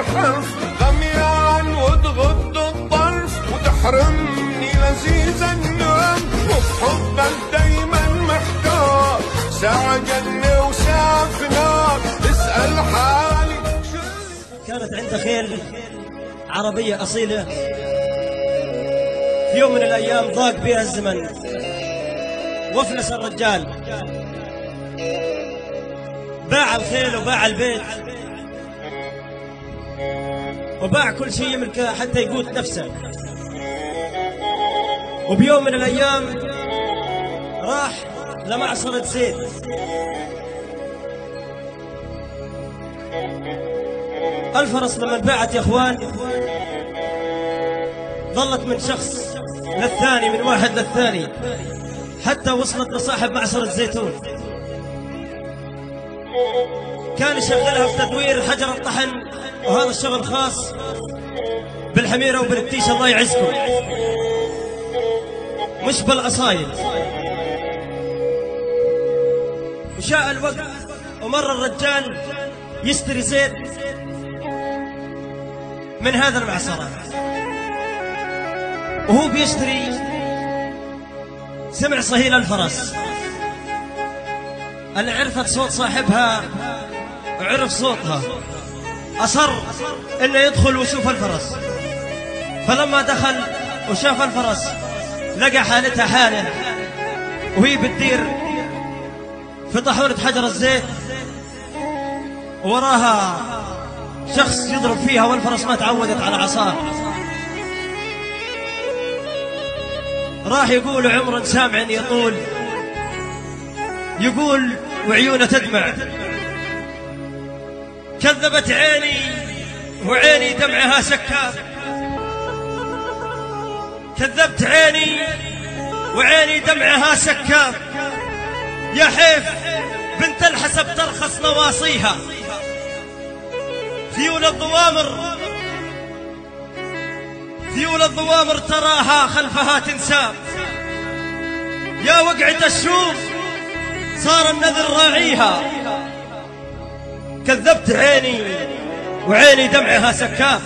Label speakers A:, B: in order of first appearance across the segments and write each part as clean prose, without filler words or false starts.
A: الحرف غميان وتغض الطرف وتحرمني لذيذ النوم وبحبك دايما محتار ساعة جنة وساعة نار اسأل حالي.
B: كانت عنده خيل عربية أصيلة في يوم من الأيام ضاق بها الزمن وافلس الرجال باع الخيل وباع البيت وباع كل شيء يملكه حتى يقوت نفسه. وبيوم من الأيام راح لمعصرة زيت الفرس لما انباعت يا اخوان ظلت من شخص للثاني من واحد للثاني حتى وصلت لصاحب معصرة زيتون كان يشغلها في تدوير حجر الطحن وهذا الشغل خاص بالحميرة وبالتيش الله يعزكم مش بالأصايل. وشاء الوقت ومر الرجال يشتري زيت من هذا المعصرة وهو بيشتري سمع صهيل الفرس اللي عرفت صوت صاحبها وعرف صوتها أصر إنه يدخل ويشوف الفرس. فلما دخل وشاف الفرس لقى حالتها حاله وهي بتدير في طاحونة حجر الزيت وراها شخص يضرب فيها والفرس ما تعودت على عصاه. راح يقول عمر سامع يطول يقول وعيونه تدمع كذبت عيني وعيني دمعها سكاب كذبت عيني وعيني دمعها سكاب يا حيف بنت الحسب ترخص نواصيها ذيول الضوامر تراها خلفها تنساب يا وقعة الشوف صار النذر راعيها كذبت عيني وعيني دمعها سكاب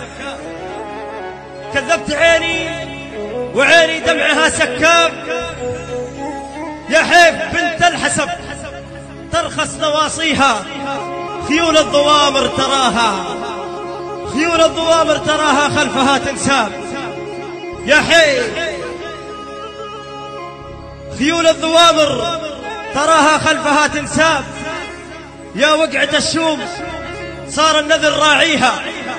B: كذبت عيني وعيني دمعها سكاب يا حيف بنت الحسب ترخص نواصيها خيول الضوامر تراها خلفها تنساب يا حيف خيول الضوامر تراها خلفها تنساب يا وقعة الشوم صار النذر راعيها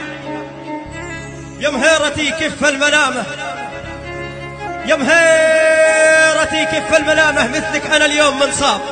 B: يا مهيرتي كف الملامة يا مهيرتي كف الملامة مثلك أنا اليوم منصاب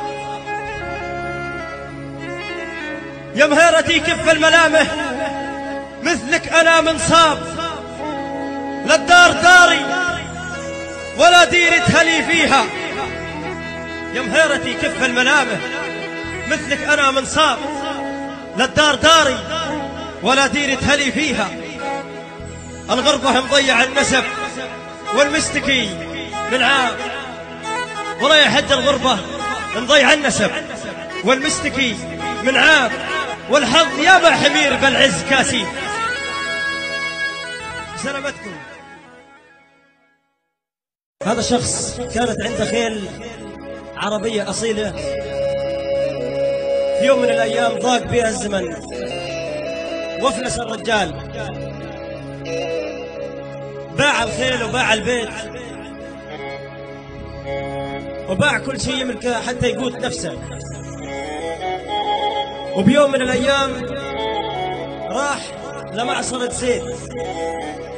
B: يا مهيرتي كف الملامة مثلك أنا منصاب لا الدار داري ولا ديرة هلي فيها يا مهيرتي كف الملامة مثلك أنا منصاب لا الدار داري ولا ديرة هلي فيها الغربة مضيع النسب والمستكي من عاب ولا يحد الغربة مضيع النسب والمستكي من عاب والحظ يابا حمير بالعز كاسي. سلامتكم. هذا شخص كانت عنده خيل عربية أصيلة في يوم من الأيام ضاق بها الزمن وافلس الرجال باع الخيل وباع البيت وباع كل شيء يملكه حتى يقوت نفسه. وبيوم من الأيام راح لمعصرة زيت